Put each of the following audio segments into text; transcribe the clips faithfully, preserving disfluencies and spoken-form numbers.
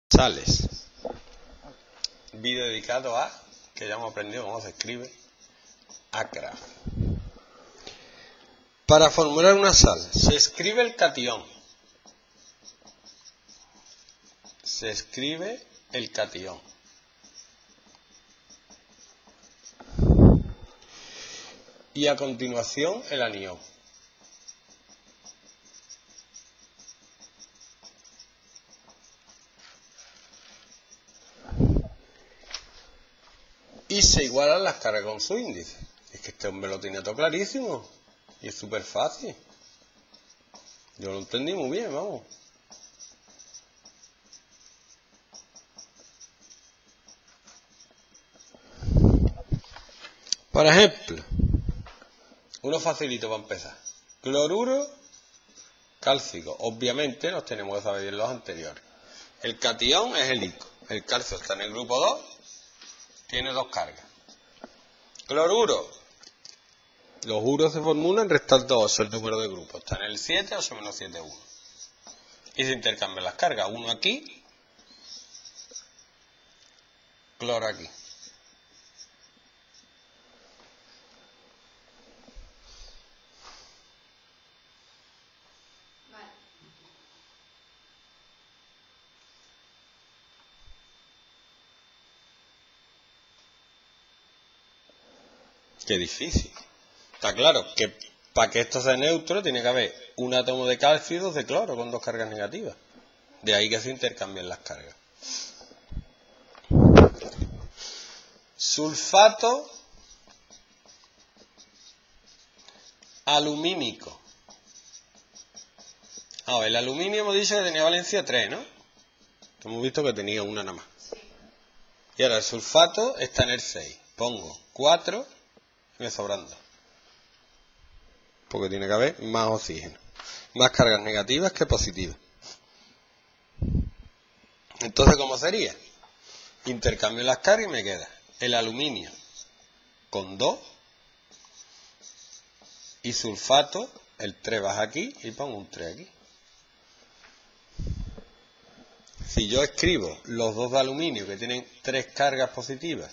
Sales. Vídeo dedicado a, que ya hemos aprendido cómo se escribe, Acra. Para formular una sal, se escribe el catión. Se escribe el catión. Y a continuación el anión. Y se igualan las cargas con su índice. Es que este hombre lo tiene todo clarísimo. Y es súper fácil. Yo lo entendí muy bien, vamos. Por ejemplo, uno facilito para empezar. Cloruro cálcico. Obviamente nos tenemos que saber bien los anteriores. El catión es el ico. El calcio está en el grupo dos. Tiene dos cargas. Cloruro. Los uros se formulan restando ocho el número de grupos. Está en el siete, ocho menos siete, uno. Y se intercambian las cargas. Uno aquí. Cloro aquí. Vale. Qué difícil. Está claro que para que esto sea neutro tiene que haber un átomo de calcio y dos de cloro con dos cargas negativas. De ahí que se intercambien las cargas. Sulfato alumínico. Ah, el aluminio hemos dicho que tenía valencia tres, ¿no? Hemos visto que tenía una nada más. Sí. Y ahora el sulfato está en el seis. Pongo cuatro y me sobran dos. Porque tiene que haber más oxígeno. Más cargas negativas que positivas. Entonces, ¿cómo sería? Intercambio las cargas y me queda el aluminio con dos y sulfato, el tres baja aquí y pongo un tres aquí. Si yo escribo los dos de aluminio que tienen tres cargas positivas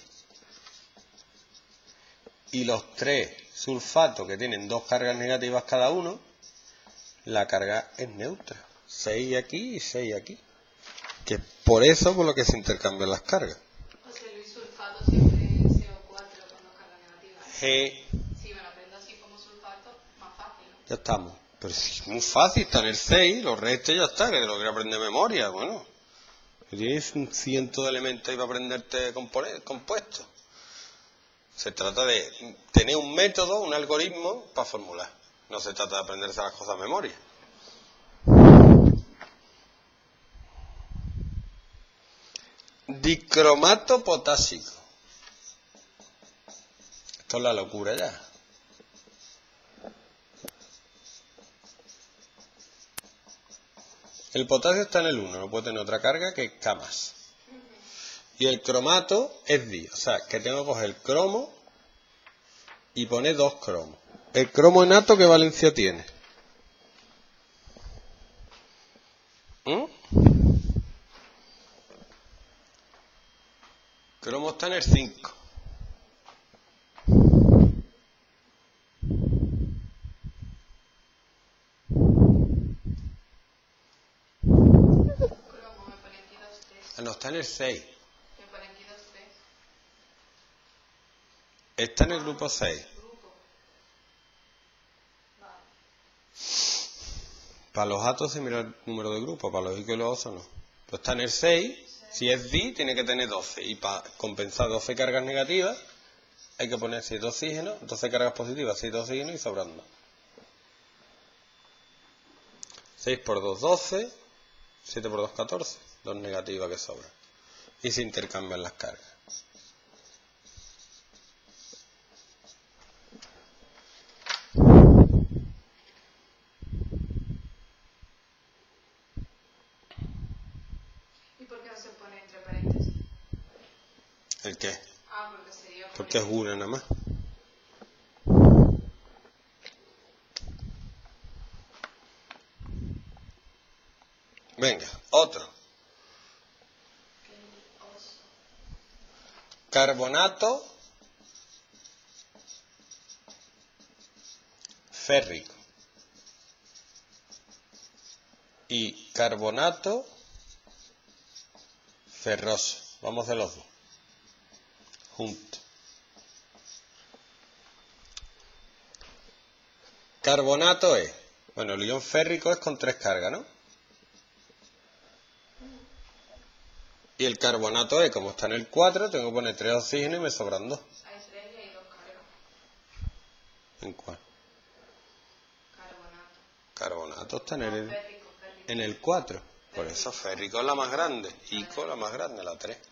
y los tres sulfatos que tienen dos cargas negativas cada uno, la carga es neutra. seis aquí y seis aquí. Que es por eso por lo que se intercambian las cargas. José Luis, sulfato siempre es C O cuatro con dos cargas negativas. G. Si me lo aprendo así como sulfato, más fácil, ¿no? Ya estamos. Pero si es muy fácil, está en el seis, los restos ya está, que te lo quiero aprender de memoria. Bueno, tienes un ciento de elementos ahí para aprenderte compuestos. Se trata de tener un método, un algoritmo para formular. No se trata de aprenderse las cosas de memoria. Dicromato potásico. Esto es la locura ya. El potasio está en el uno, no puede tener otra carga que K más. Y el cromato es di, o sea, que tengo que coger el cromo y poner dos cromos. ¿El cromo enato qué valencia tiene? ¿Mm? Cromo está en el cinco. Cromo, me pone aquí dos tres. Ah, no, está en el seis. Me pone aquí dos tres. Está en el grupo seis. Grupo. Vale. Para los átomos se mira el número de grupos, para los higos y los osos no. Pues está en el seis, si es di tiene que tener doce. Y para compensar doce cargas negativas hay que poner siete oxígenos, doce cargas positivas, siete oxígenos y sobrando. seis por dos, doce, siete por dos, catorce, dos negativas que sobran. Y se intercambian las cargas. ¿Y por qué no se pone entre paréntesis? ¿El qué? Ah, porque sería... por Porque es una nada más. Venga, otro. carbonato férrico y carbonato ferroso. Vamos de los dos juntos. Carbonato es, bueno, el ion férrico es con tres cargas, ¿no? Y el carbonato E, como está en el cuatro, tengo que poner tres oxígenos y me sobran dos. Hay tres y hay dos cargas. ¿En cuál? Carbonato. Carbonato está en el, Férrico, férrico. en el cuatro. Por eso férrico es la más grande. Ico la más grande, la tres.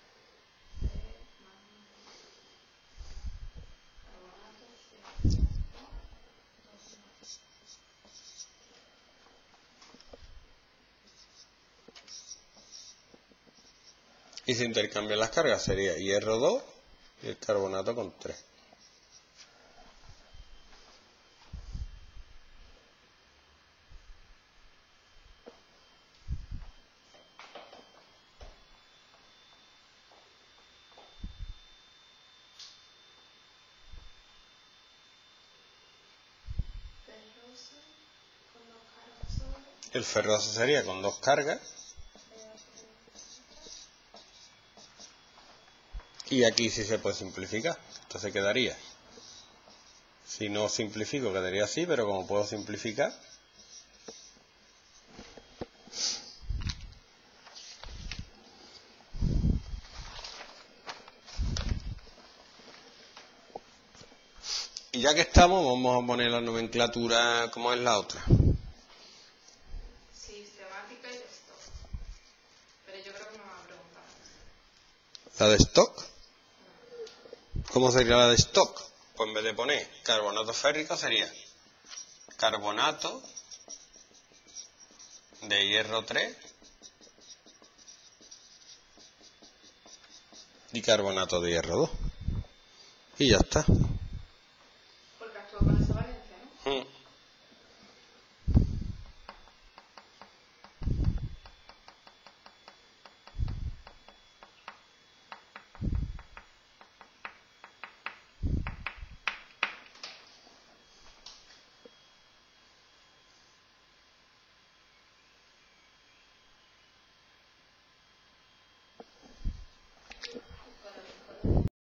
Y se intercambian las cargas, sería hierro dos y el carbonato con tres. Ferroso con dos cargas solo. El ferroso sería con dos cargas. Y aquí sí se puede simplificar. Entonces quedaría. Si no simplifico quedaría así, pero como puedo simplificar. Y ya que estamos, vamos a poner la nomenclatura como es la otra. Sistemática y de stock. Pero yo creo que me va a preguntar. ¿La de stock? ¿Cómo sería la de stock? Pues en vez de poner carbonato férrico sería carbonato de hierro tres y carbonato de hierro dos. Y ya está.